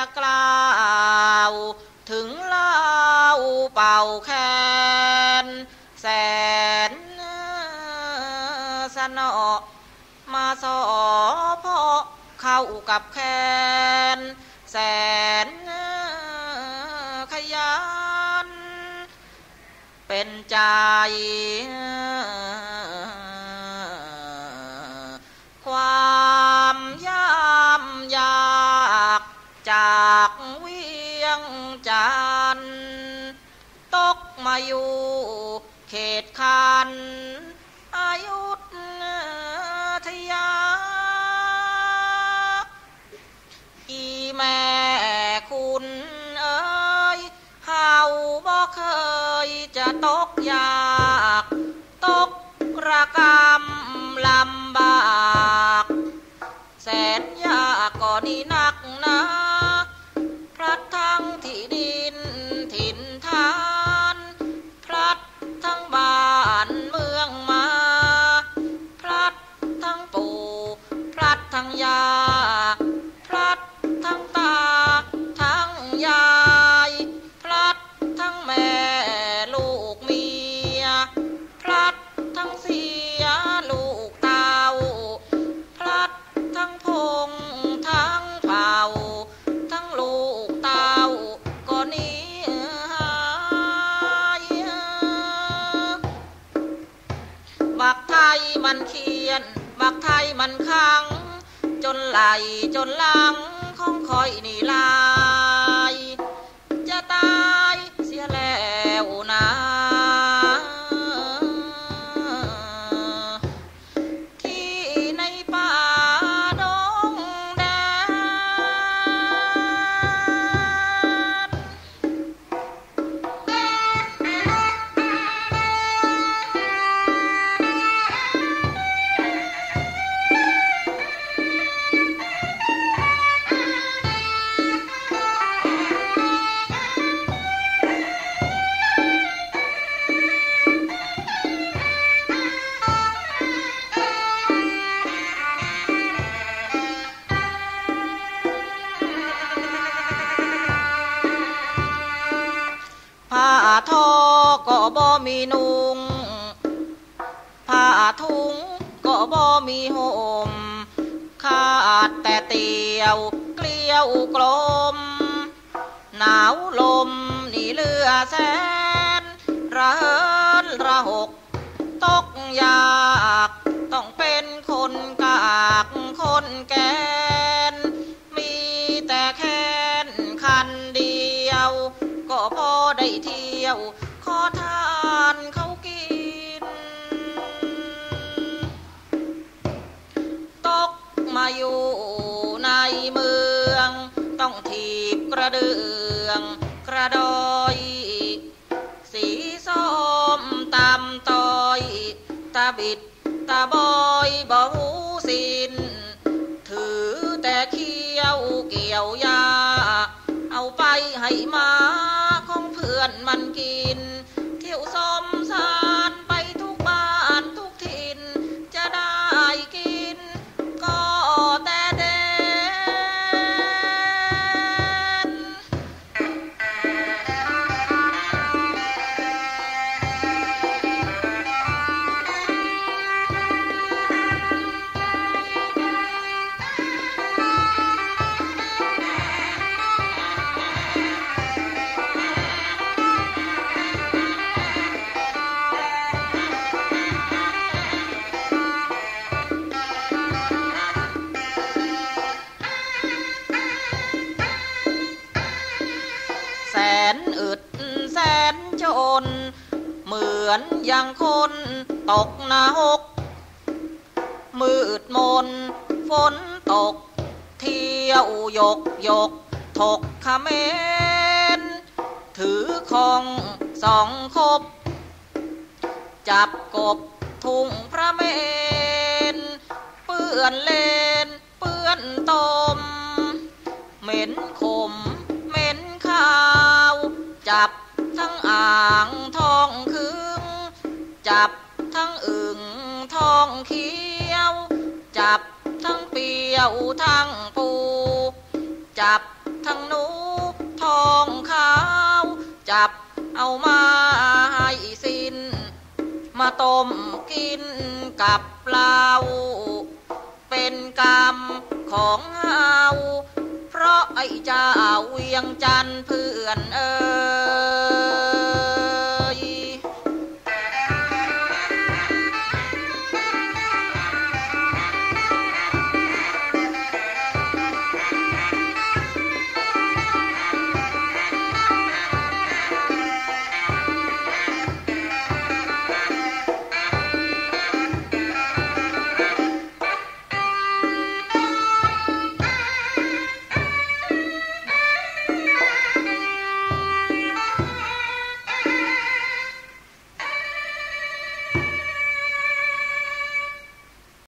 กล่าวถึงเล่าเป่าแคนแสนสนอมาสอเพาะเข้ากับแคนแสนขยันเป็นใจความยามยากจากเวียงจันทน์ตกมาอยู่เขตคันอยุธยาอีแม่คุณเอ๋ยเฮาบ่เคยจะตกยากตกระกำลำบากแสนยากก็นี่นักหนาพลัดทั้งที่ดินถิ่นฐานพลัดทั้งบ้านเมืองมาพลัดทั้งปู่พลัดทั้งยาพลัดทั้งตาทั้งยายพลัดทั้งแม่ลูกเมียพลัดทั้งเสียลูกเต้าพลัดทั้งพงทั้งเผ่าทั้งลูกเต้าก็หนีหายบักไทยมันเขียนบักไทยมันขังจนไหลจนหลังของคอยนี่ลายจะตายเสียแล้วนะที่ในป่าดงแดผ้าทอก็บ่มีนุ่งผ้าทุงก็บ่มีห่มขาดแต่เตียวเกลียวกลมหนาวลมนี่เลือแสนระเหินระหกตกยากต้องเป็นคนกากคนแกนมีแต่แค้นคันเดียวก็พอได้เที่ยวขอทานเขากินตกมาอยู่ในเมืองต้องถีบกระเดืองกระดอยสีส้มตำต้อยตาบิดตาบอยบ่หูสินถือแต่เขี้ยวเกี่ยวยาเอาไปให้หมาของเพื่อนมันกินเที่ยวสมสารไปทุกบ้านทุกถิ่นจะได้กินก็แต่เด่นแสนอึดแสนจนเหมือนอย่างคนตกนรกมืดมนฝนตกเที่ยวยกยกถกเขมรถือของสองคบจับกบทุ่งพระเมนเปื้อนเลนเปื้อนตมเหม็นขมเหม็นข้าวจับทั้งอ่างทองคึงจับทั้งอึ่งทองเขียวจับทั้งเปียวทั้งปูจับทั้งหนูจับเอามาให้สิ้นมาต้มกินกับเราเป็นกรรมของเฮาเพราะไอ้เจ้าเวียงจันทร์เพื่อนเอ๋